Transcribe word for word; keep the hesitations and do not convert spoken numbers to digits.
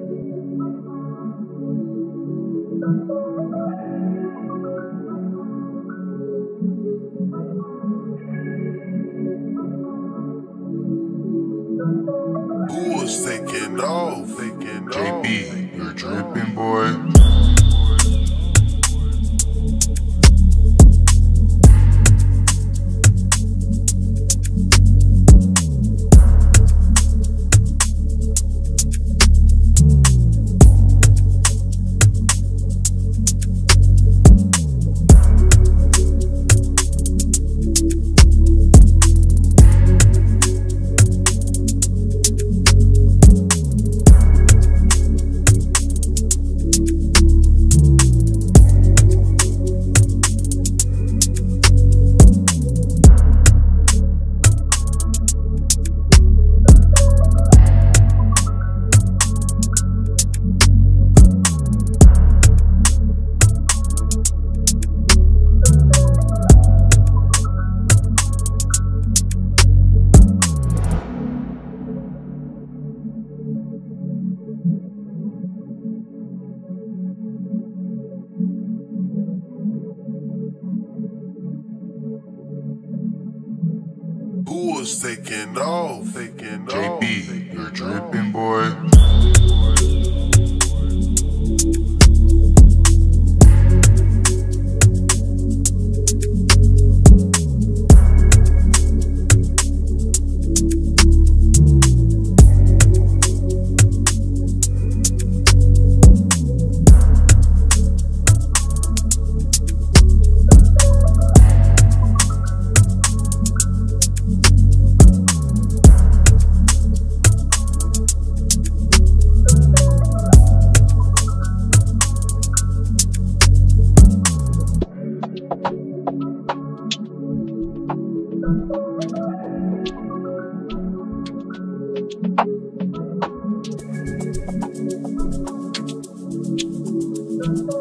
Who was taking off? Taking J off. B, you're dripping, boy. Who was taking off? Taking J off. B, you're dripping, boy. Thank you.